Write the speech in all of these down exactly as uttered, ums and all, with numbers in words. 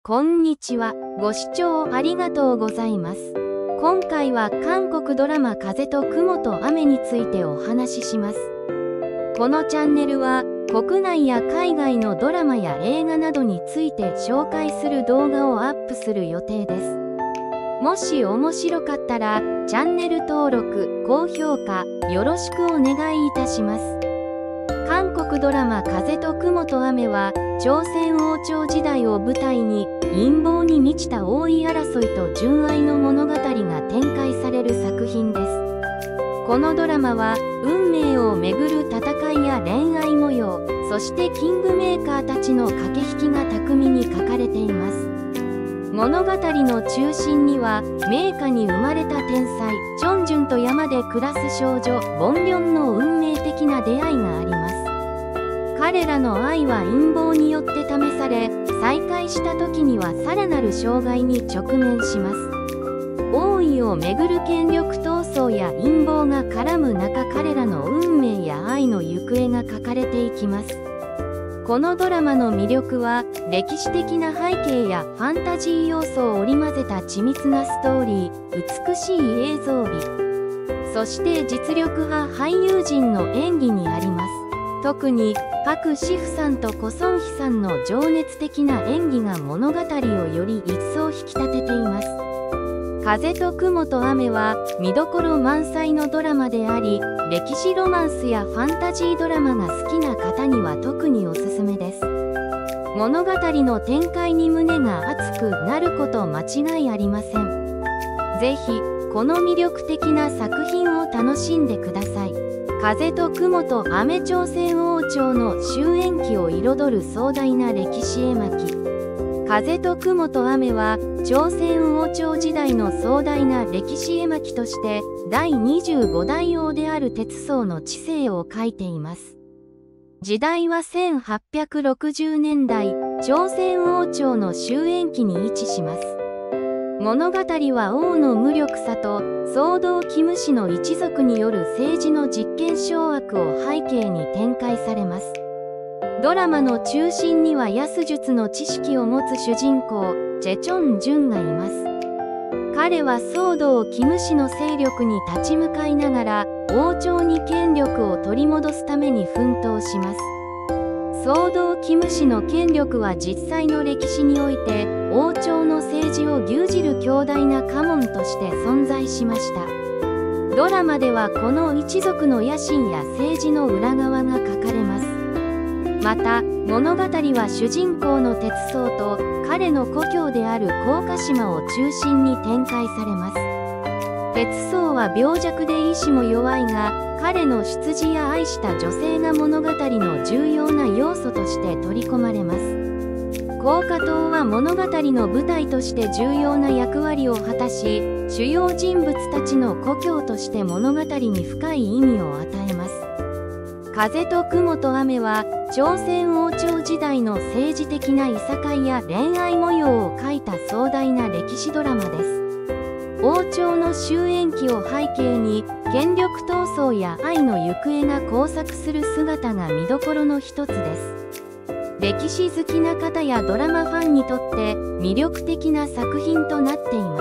こんにちは。ご視聴ありがとうございます。今回は韓国ドラマ風と雲と雨についてお話しします。このチャンネルは国内や海外のドラマや映画などについて紹介する動画をアップする予定です。もし面白かったらチャンネル登録、高評価よろしくお願いいたします。韓国ドラマ風と雲と雨は朝鮮王朝時代を舞台に陰謀に満ちた王位争いと純愛の物語が展開される作品です。このドラマは運命をめぐる戦いや恋愛模様、そしてキングメーカーたちの駆け引きが巧みに書かれています。物語の中心には名家に生まれた天才チョンジュンと山で暮らす少女ボンリョンの運命的な出会いがあります。彼らの愛は陰謀によって試され、再会した時にはさらなる障害に直面します。王位をめぐる権力闘争や陰謀が絡む中、彼らの運命や愛の行方が書かれていきます。このドラマの魅力は歴史的な背景やファンタジー要素を織り交ぜた緻密なストーリー、美しい映像美、そして実力派俳優陣の演技にあります。特にパク・シフさんとコ・ソンヒさんの情熱的な演技が物語をより一層引き立てています。風と雲と雨は見どころ満載のドラマであり、歴史ロマンスやファンタジードラマが好きな方には特におすすめです。物語の展開に胸が熱くなること間違いありません。ぜひこの魅力的な作品を楽しんでください。風と雲と雨、朝鮮王朝の終焉期を彩る壮大な歴史絵巻。風と雲と雨は朝鮮王朝時代の壮大な歴史絵巻としてだいにじゅうご代王である哲宗の治世を書いています。時代はせんはっぴゃくろくじゅうねんだい、朝鮮王朝の終焉期に位置します。物語は王の無力さと騒動キム氏の一族による政治の実権掌握を背景に展開されます。ドラマの中心には安術の知識を持つ主人公チェ・チョンジュンがいます。彼は騒動キム氏の勢力に立ち向かいながら王朝に権力を取り戻すために奮闘します。騒動キム氏の権力は実際の歴史において王朝の政治を牛耳る強大な家紋として存在しました。ドラマではこの一族の野心や政治の裏側が書かれます。また物語は主人公の哲宗と彼の故郷である甲賀島を中心に展開されます。哲宗は病弱で意志も弱いが、彼の出自や愛した女性が物語の重要な要素として取り込まれます。甲賀島は物語の舞台として重要な役割を果たし、主要人物たちの故郷として物語に深い意味を与えます。風と雲と雨は朝鮮王朝時代の政治的ないさかいや恋愛模様を描いた壮大な歴史ドラマです。王朝の終焉期を背景に権力闘争や愛の行方が交錯する姿が見どころの一つです。歴史好きな方やドラマファンにとって魅力的な作品となっています。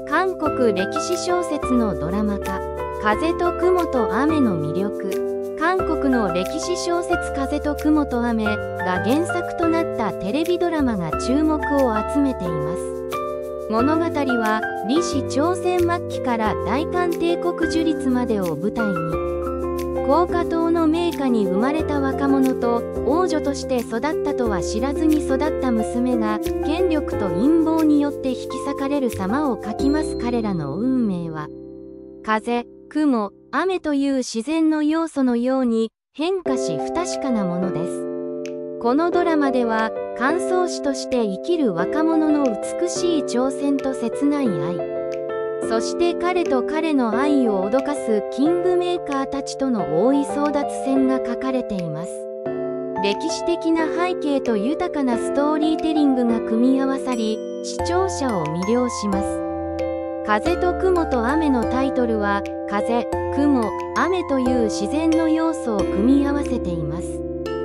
韓国歴史小説のドラマ化、風と雲と雨の魅力。韓国の歴史小説風と雲と雨が原作となったテレビドラマが注目を集めています。物語は李氏朝鮮末期から大韓帝国樹立までを舞台に、甲賀島の名家に生まれた若者と王女として育ったとは知らずに育った娘が権力と陰謀によって引き裂かれる様を描きます。彼らの運命は風、雲、雨という自然の要素のように変化し不確かなものです。このドラマでは感想師として生きる若者の美しい挑戦と切ない愛、そして彼と彼の愛を脅かすキングメーカーたちとの王位争奪戦が書かれています。歴史的な背景と豊かなストーリーテリングが組み合わさり、視聴者を魅了します。風と雲と雨のタイトルは風、雲、雨という自然の要素を組み合わせています。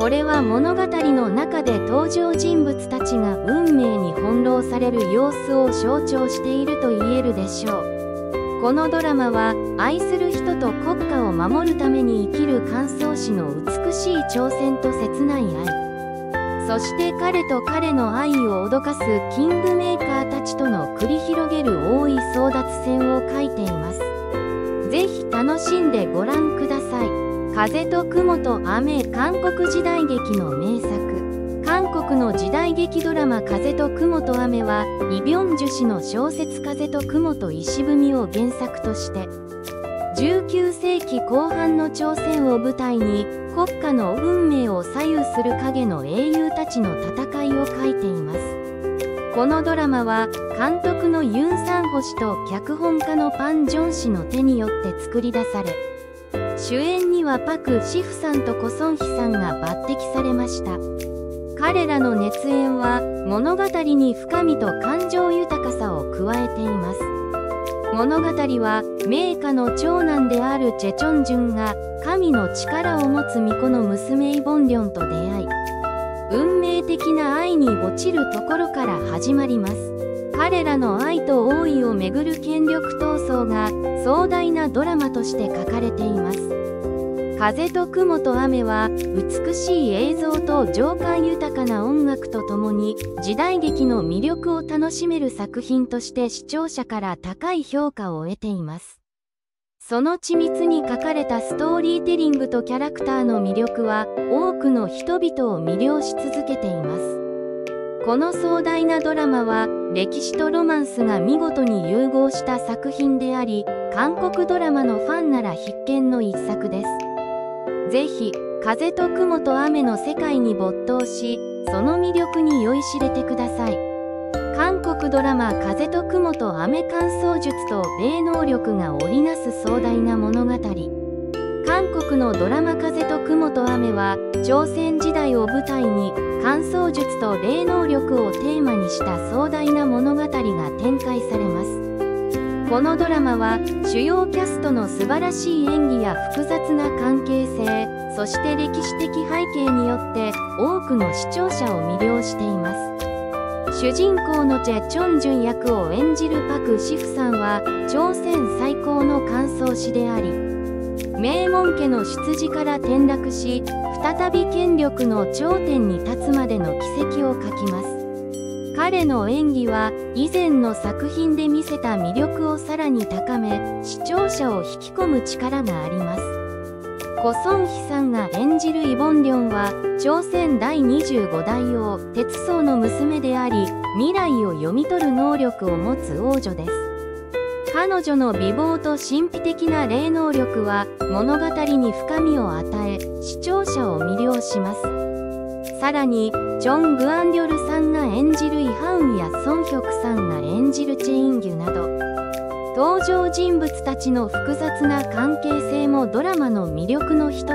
これは物語の中で登場人物たちが運命に翻弄される様子を象徴していると言えるでしょう。このドラマは愛する人と国家を守るために生きる漢宗氏の美しい挑戦と切ない愛、そして彼と彼の愛を脅かすキングメーカーたちとの繰り広げる大井争奪戦を描いています。ぜひ楽しんでご覧ください。風と雲と雨、韓国時代劇の名作。韓国の時代劇ドラマ「風と雲と雨」はイ・ビョンジュ氏の小説「風と雲と石踏み」を原作としてじゅうきゅうせいきこう半の朝鮮を舞台に国家の運命を左右する影の英雄たちの戦いを描いています。このドラマは監督のユン・サンホ氏と脚本家のパン・ジョン氏の手によって作り出され、主演にはパク・シフさんとコ・ソンヒさんが抜擢されました。彼らの熱演は物語に深みと感情豊かさを加えています。物語は名家の長男であるチェ・チョンジュンが神の力を持つ巫女の娘イ・ボンリョンと出会い、運命的な愛に落ちるところから始まります。彼らの愛と王位をめぐる権力闘争が壮大なドラマとして書かれています。風と雲と雨は美しい映像と情感豊かな音楽とともに時代劇の魅力を楽しめる作品として視聴者から高い評価を得ています。その緻密に書かれたストーリーテリングとキャラクターの魅力は多くの人々を魅了し続けています。この壮大なドラマは歴史とロマンスが見事に融合した作品であり、韓国ドラマのファンなら必見の一作です。ぜひ風と雲と雨の世界に没頭し、その魅力に酔いしれてください。韓国ドラマ「風と雲と雨」乾燥術と霊能力が織りなす壮大な物語。韓国のドラマ「風と雲と雨」は朝鮮時代を舞台に乾燥術と霊能力をテーマにした壮大な物語が展開されます。このドラマは主要キャストの素晴らしい演技や複雑な関係性、そして歴史的背景によって多くの視聴者を魅了しています。主人公のチェ・チョンジュン役を演じるパク・シフさんは朝鮮最高の漢宗師であり、名門家の出自から転落し再び権力の頂点に立つまでの軌跡を描きます。彼の演技は以前の作品で見せた魅力をさらに高め、視聴者を引き込む力があります。コ・ソンヒさんが演じるイ・ボンリョンは朝鮮だいにじゅうごだい王鉄宗の娘であり、未来を読み取る能力を持つ王女です。彼女の美貌と神秘的な霊能力は物語に深みを与え、視聴者を魅了します。さらにチョン・グアンリョルさんが演じるイ・ハウンやソンヒョクさんが演じるチェ・インギュなど、登場人物たちの複雑な関係性もドラマの魅力の一つです。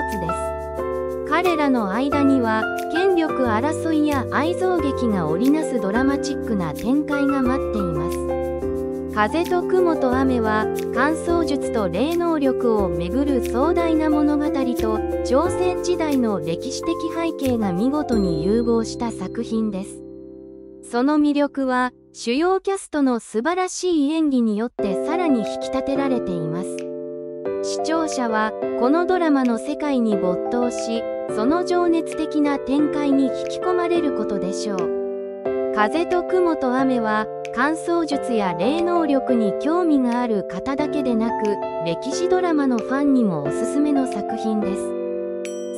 彼らの間には権力争いや愛憎劇が織りなすドラマチックな展開が待っています。風と雲と雨は乾燥術と霊能力をめぐる壮大な物語と朝鮮時代の歴史的背景が見事に融合した作品です。その魅力は主要キャストの素晴らしい演技によってさらに引き立てられています。視聴者はこのドラマの世界に没頭し、その情熱的な展開に引き込まれることでしょう。風と雲と雨は乾燥術や霊能力に興味がある方だけでなく、歴史ドラマのファンにもおすすめの作品です。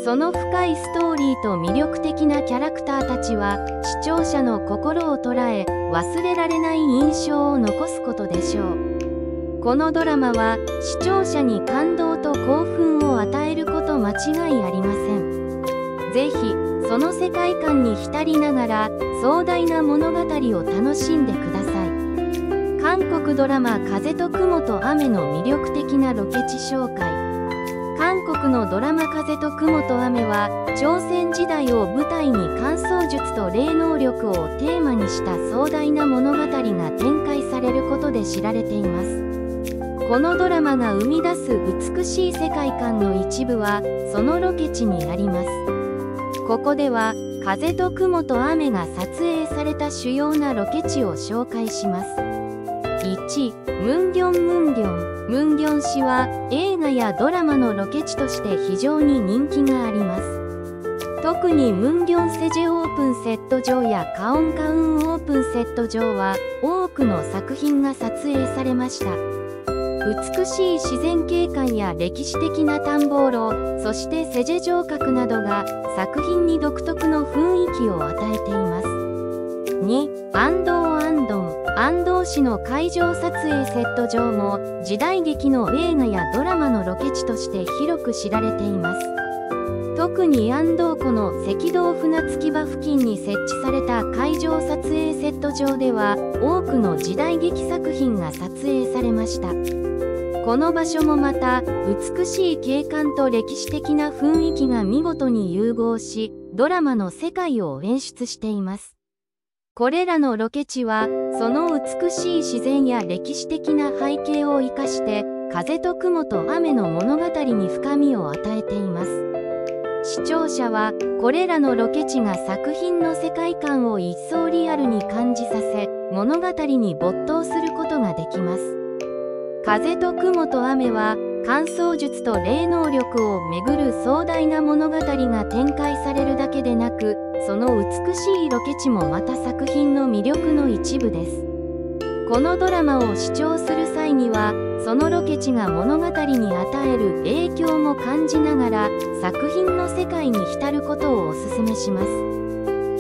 その深いストーリーと魅力的なキャラクターたちは視聴者の心を捉え、忘れられない印象を残すことでしょう。このドラマは視聴者に感動と興奮を与えること間違いありません。ぜひその世界観に浸りながら壮大な物語を楽しんでください。韓国ドラマ「風と雲と雨」の魅力的なロケ地紹介。韓国のドラマ「風と雲と雨」は朝鮮時代を舞台に乾燥術と霊能力をテーマにした壮大な物語が展開されることで知られています。このドラマが生み出す美しい世界観の一部はそのロケ地にあります。 ここでは風と雲と雨が撮影された主要なロケ地を紹介します。いち. ムンギョンムンギョンムンギョン市は映画やドラマのロケ地として非常に人気があります。特にムンギョンセジェオープンセット場やカオンカウンオープンセット場は多くの作品が撮影されました。美しい自然景観や歴史的な田んぼ路、そしてセジェ城郭などが作品に独特の雰囲気を与えています。に. 安藤安藤安藤市の海上撮影セット場も時代劇の映画やドラマのロケ地として広く知られています。特に安藤湖の赤道船着き場付近に設置された海上撮影セット場では多くの時代劇作品が撮影されました。この場所もまた美しい景観と歴史的な雰囲気が見事に融合し、ドラマの世界を演出しています。これらのロケ地はその美しい自然や歴史的な背景を生かして風と雲と雨の物語に深みを与えています。視聴者はこれらのロケ地が作品の世界観を一層リアルに感じさせ、物語に没頭することができます。風と雲と雨は観想術と霊能力をめぐる壮大な物語が展開されるだけでなく、その美しいロケ地もまた作品の魅力の一部です。このドラマを視聴する際にはそのロケ地が物語に与える影響も感じながら作品の世界に浸ることをお勧めします。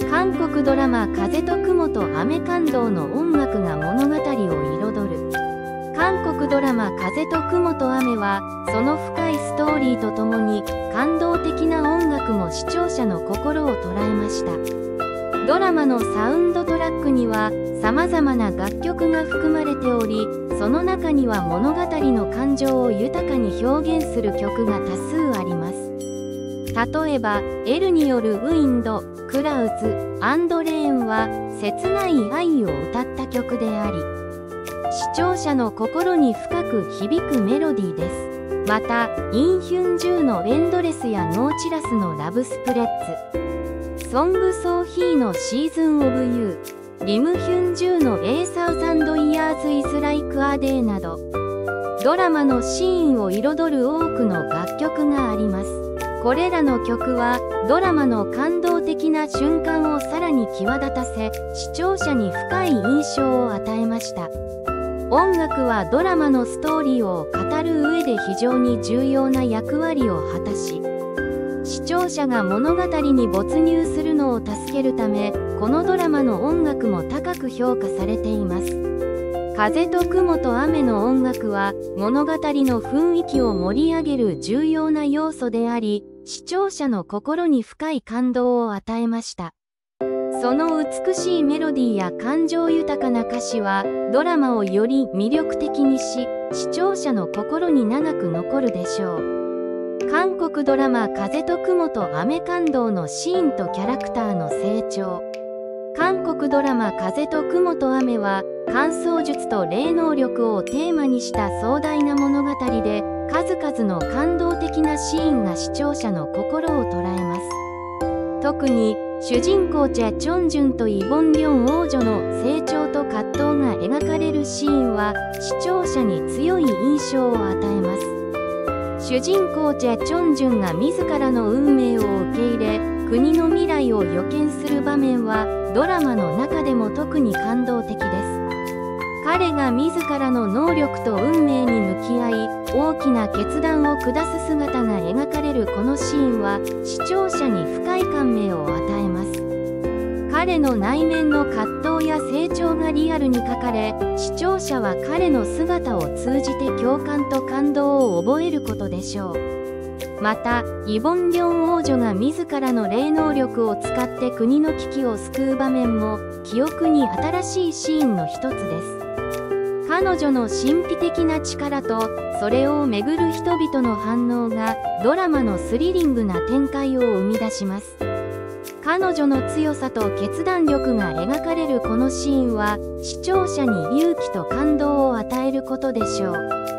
韓国ドラマ「風と雲と雨」感動の音楽が物語を彩る。韓国ドラマ「風と雲と雨」はその深いストーリーとともに感動的な音楽も視聴者の心を捉えました。ドラマのサウンドトラックにはさまざまな楽曲が含まれており、その中には物語の感情を豊かに表現する曲が多数あります。例えば「エルによるウィンド」「クラウズ」「アンドレーン」は切ない愛を歌った曲であり、視聴者の心に深く響くメロディーです。またインヒュンジューの「エンドレス」やノーチラスの「ラブスプレッツ」、ソングソーヒーのシーズンオブユー、リムヒュンジューのエーサウザンドイヤーズイズライクアデーなど、ドラマのシーンを彩る多くの楽曲があります。これらの曲はドラマの感動的な瞬間をさらに際立たせ、視聴者に深い印象を与えました。音楽はドラマのストーリーを語る上で非常に重要な役割を果たし、視聴者が物語に没入するのを助けるため、このドラマの音楽も高く評価されています。風と雲と雨の音楽は物語の雰囲気を盛り上げる重要な要素であり、視聴者の心に深い感動を与えました。その美しいメロディーや感情豊かな歌詞はドラマをより魅力的にし、視聴者の心に長く残るでしょう。韓国ドラマ「風と雲と雨」感動のシーンとキャラクターの成長。韓国ドラマ「風と雲と雨」は観想術と霊能力をテーマにした壮大な物語で、数々の感動的なシーンが視聴者の心を捉えます。特に主人公チェ・チョンジュンとイ・ボンリョン王女の成長と葛藤が描かれるシーンは視聴者に強い印象を与えます。主人公チェ・チョンジュンが自らの運命を受け入れ、国の未来を予見する場面はドラマの中でも特に感動的です。彼が自らの能力と運命に向き合い、大きな決断を下す姿が描かれるこのシーンは視聴者に深い感銘を与えます。彼の内面の葛藤や成長がリアルに描かれ、視聴者は彼の姿を通じて共感と感動を覚えることでしょう。またイ・ボンリョン王女が自らの霊能力を使って国の危機を救う場面も記憶に新しいシーンの一つです。彼女の神秘的な力とそれをめぐる人々の反応がドラマのスリリングな展開を生み出します。彼女の強さと決断力が描かれるこのシーンは視聴者に勇気と感動を与えることでしょう。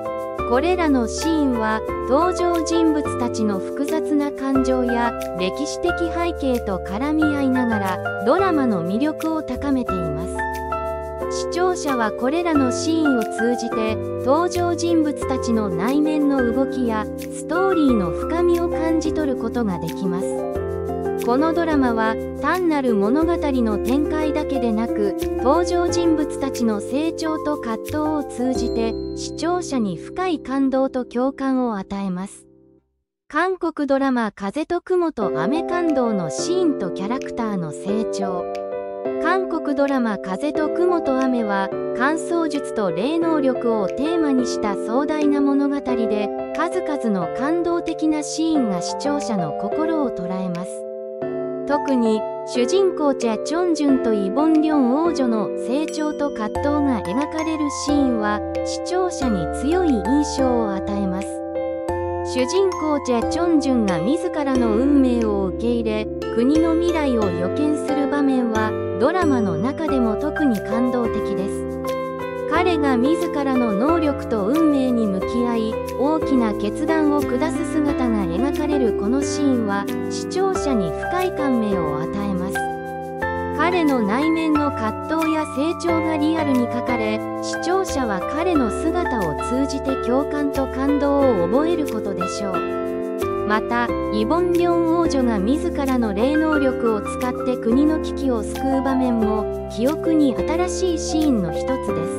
これらのシーンは登場人物たちの複雑な感情や歴史的背景と絡み合いながらドラマの魅力を高めています。視聴者はこれらのシーンを通じて登場人物たちの内面の動きやストーリーの深みを感じ取ることができます。このドラマは単なる物語の展開だけでなく、登場人物たちの成長と葛藤を通じて視聴者に深い感動と共感を与えます。韓国ドラマ「風と雲と雨」感動のシーンとキャラクターの成長。韓国ドラマ「風と雲と雨」は観想術と霊能力をテーマにした壮大な物語で、数々の感動的なシーンが視聴者の心を捉えます。特に主人公チェ・チョンジュンとイ・ボンリョン王女の成長と葛藤が描かれるシーンは視聴者に強い印象を与えます。主人公チェ・チョンジュンが自らの運命を受け入れ、国の未来を予見する場面はドラマの中でも特に感動的です。彼が自らの能力と運命に向き合い、大きな決断を下す姿が描かれるこのシーンは視聴者に深い感銘を与えます。彼の内面の葛藤や成長がリアルに描かれ、視聴者は彼の姿を通じて共感と感動を覚えることでしょう。また、イ・ボンリョン王女が自らの霊能力を使って国の危機を救う場面も記憶に新しいシーンの一つです。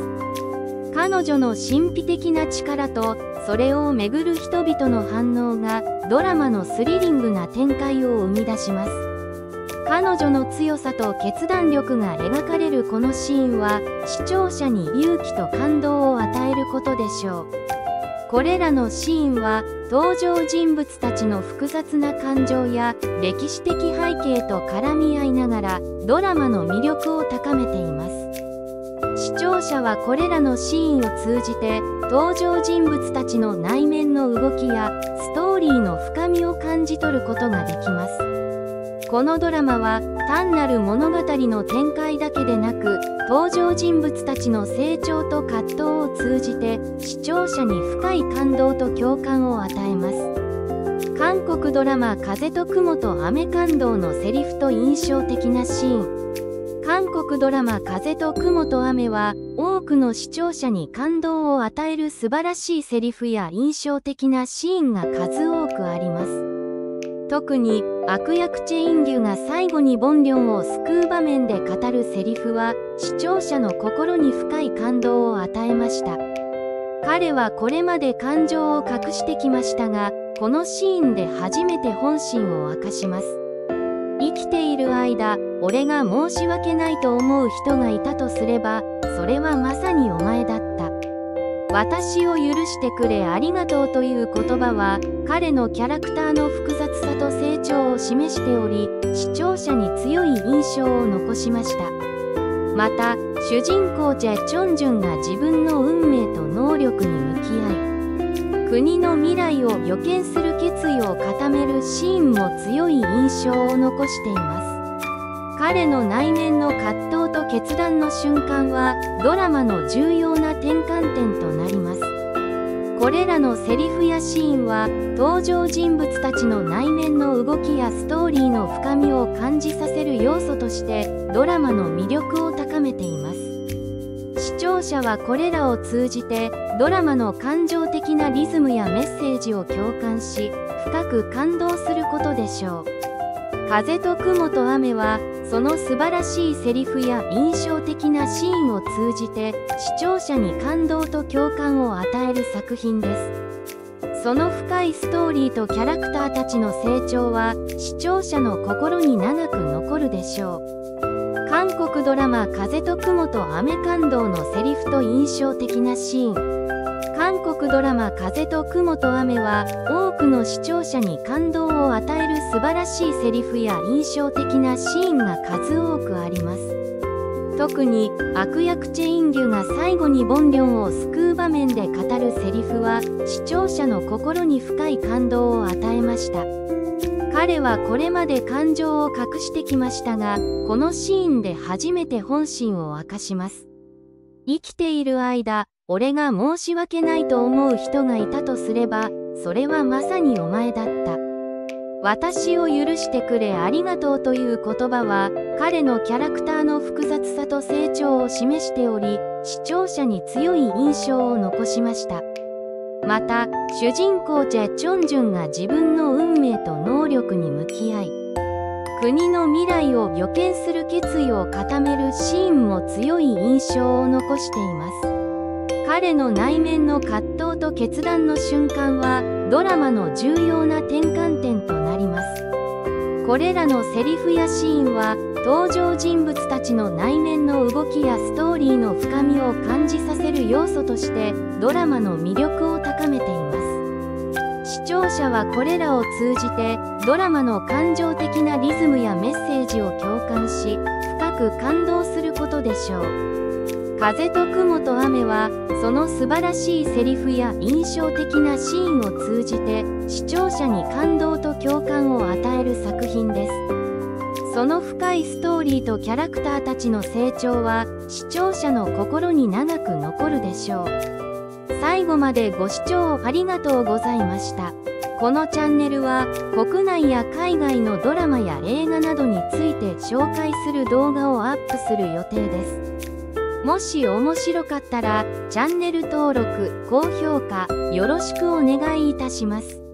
彼女の神秘的な力とそれをめぐる人々の反応がドラマのスリリングな展開を生み出します。彼女の強さと決断力が描かれるこのシーンは視聴者に勇気と感動を与えることでしょう。これらのシーンは登場人物たちの複雑な感情や歴史的背景と絡み合いながらドラマの魅力を高めています。視聴者はこれらのシーンを通じて登場人物たちの内面の動きやストーリーの深みを感じ取ることができます。このドラマは単なる物語の展開だけでなく、登場人物たちの成長と葛藤を通じて視聴者に深い感動と共感を与えます。韓国ドラマ「風と雲と雨」感動のセリフと印象的なシーン。韓国ドラマ「風と雲と雨」は多くの視聴者に感動を与える素晴らしいセリフや印象的なシーンが数多くあります。特に悪役チェ・インギュが最後にボンリョンを救う場面で語るセリフは視聴者の心に深い感動を与えました。彼はこれまで感情を隠してきましたが、このシーンで初めて本心を明かします。生きている間、俺が申し訳ないと思う人がいたとすれば、それはまさにお前だった。私を許してくれありがとうという言葉は、彼のキャラクターの複雑さと成長を示しており、視聴者に強い印象を残しました。また、主人公チェ・チョンジュンが自分の運命と能力に向き合い、国の未来を予見する決意を固めるシーンも強い印象を残しています。彼の内面の葛藤と決断の瞬間はドラマの重要な転換点となります。これらのセリフやシーンは登場人物たちの内面の動きやストーリーの深みを感じさせる要素としてドラマの魅力を高めています。視聴者はこれらを通じてドラマの感情的なリズムやメッセージを共感し、深く感動することでしょう。風と雲と雨はその素晴らしいセリフや印象的なシーンを通じて視聴者に感動と共感を与える作品です。その深いストーリーとキャラクターたちの成長は視聴者の心に長く残るでしょう。韓国ドラマ「風と雲と雨」感動のセリフと印象的なシーン。韓国ドラマ「風と雲と雨」は多くの視聴者に感動を与える素晴らしいセリフや印象的なシーンが数多くあります。特に悪役チェ・インギュが最後にボンリョンを救う場面で語るセリフは視聴者の心に深い感動を与えました。彼はこれまで感情を隠してきましたが、このシーンで初めて本心を明かします。生きている間、 俺が申し訳ないと思う人がいたとすれば、それはまさにお前だった。私を許してくれありがとうという言葉は、彼のキャラクターの複雑さと成長を示しており、視聴者に強い印象を残しました。また、主人公チェ・チョンジュンが自分の運命と能力に向き合い、国の未来を予見する決意を固めるシーンも強い印象を残しています。彼の内面の葛藤と決断の瞬間は、ドラマの重要な転換点となります。これらのセリフやシーンは、登場人物たちの内面の動きやストーリーの深みを感じさせる要素として、ドラマの魅力を高めています。視聴者はこれらを通じて、ドラマの感情的なリズムやメッセージを共感し、深く感動することでしょう。風と雲と雨は、その素晴らしいセリフや印象的なシーンを通じて、視聴者に感動と共感を与える作品です。その深いストーリーとキャラクターたちの成長は、視聴者の心に長く残るでしょう。最後までご視聴ありがとうございました。このチャンネルは、国内や海外のドラマや映画などについて紹介する動画をアップする予定です。もし面白かったら、チャンネル登録、高評価、よろしくお願いいたします。